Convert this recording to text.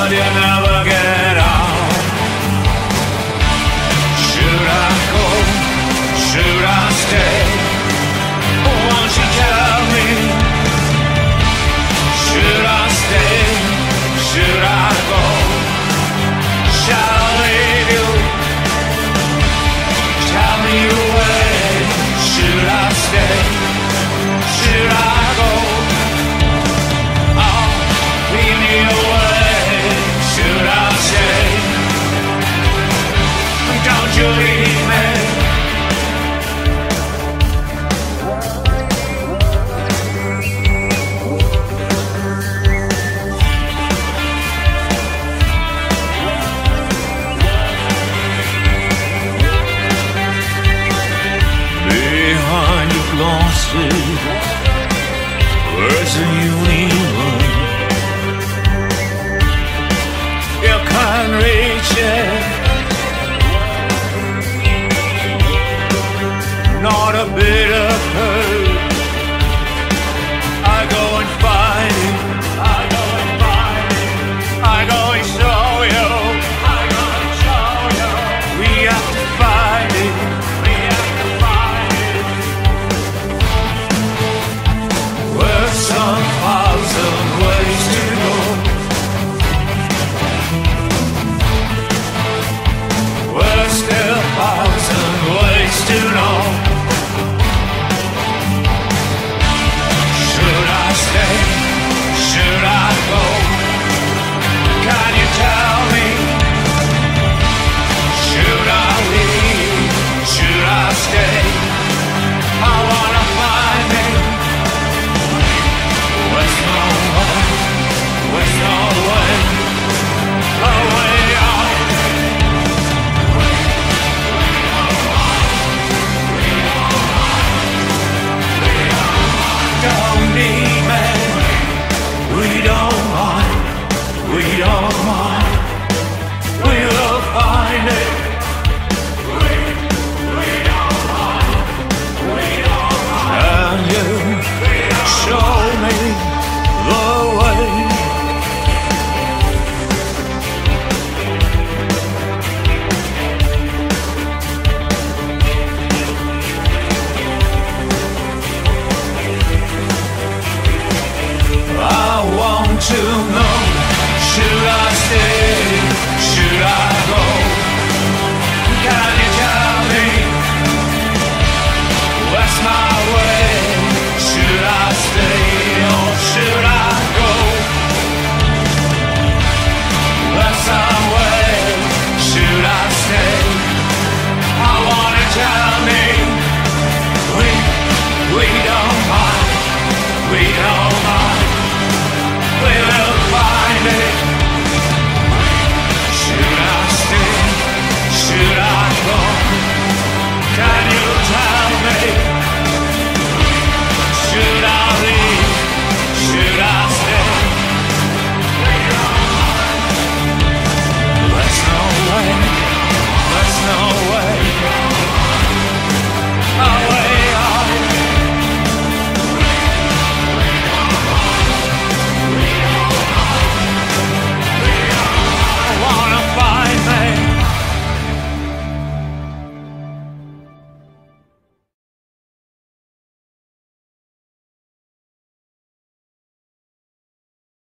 but you never get out. Should I go? Should I stay? Won't you tell me? Should I stay? Should I go? Shall I leave you? Tell me where. Should I stay? Should I go? Oh, leave me away. Should I stay? Don't you leave me. Behind your glasses, words that you need. You can't reach it. Not a bit of hurt. I go and find it. I go and find it. I go and show you. I go and show you. We have to find it. We have to find it. We're some thousand ways to go. We're still thousand ways to know. Should I stay? Should I go? Can you tell me? Should I leave? Should I stay? I wanna find it. Where's no way? Where's no way? A way out. Don't need me. We don't mind. We don't mind. We'll find it. We don't mind. We don't mind. And you show me the way. I want to